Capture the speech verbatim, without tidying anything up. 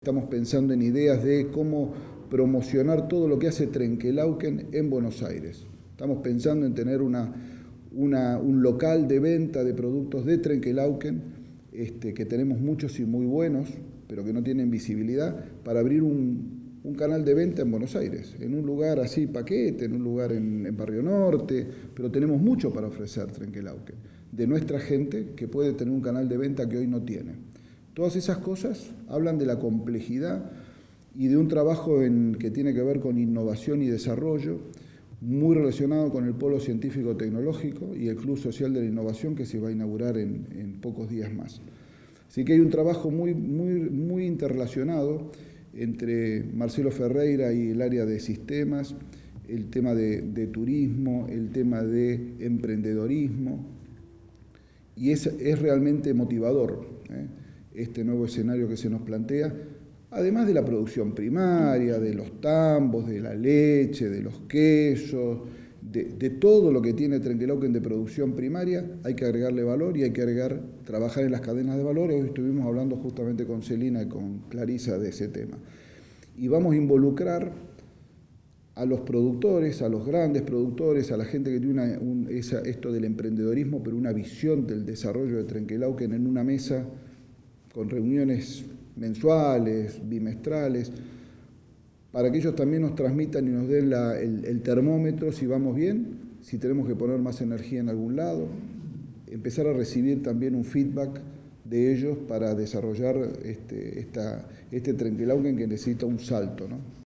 Estamos pensando en ideas de cómo promocionar todo lo que hace Trenkelauken en Buenos Aires. Estamos pensando en tener una, una, un local de venta de productos de Trenkelauken, este, que tenemos muchos y muy buenos, pero que no tienen visibilidad, para abrir un, un canal de venta en Buenos Aires, en un lugar así, Paquete, en un lugar en, en Barrio Norte, pero tenemos mucho para ofrecer Trenkelauken, de nuestra gente que puede tener un canal de venta que hoy no tiene. Todas esas cosas hablan de la complejidad y de un trabajo en, que tiene que ver con innovación y desarrollo, muy relacionado con el Polo Científico-Tecnológico y el Club Social de la Innovación, que se va a inaugurar en, en pocos días más. Así que hay un trabajo muy, muy, muy interrelacionado entre Marcelo Ferreira y el área de sistemas, el tema de, de turismo, el tema de emprendedorismo, y es, es realmente motivador, ¿eh? Este nuevo escenario que se nos plantea, además de la producción primaria, de los tambos, de la leche, de los quesos, de, de todo lo que tiene Trenkelauken de producción primaria, hay que agregarle valor y hay que agregar, trabajar en las cadenas de valor. Hoy estuvimos hablando justamente con Celina y con Clarisa de ese tema. Y vamos a involucrar a los productores, a los grandes productores, a la gente que tiene una, un, esa, esto del emprendedorismo, pero una visión del desarrollo de Trenkelauken en una mesa con reuniones mensuales, bimestrales, para que ellos también nos transmitan y nos den la, el, el termómetro si vamos bien, si tenemos que poner más energía en algún lado, empezar a recibir también un feedback de ellos para desarrollar este, esta, este Trenkelauken que necesita un salto, ¿no?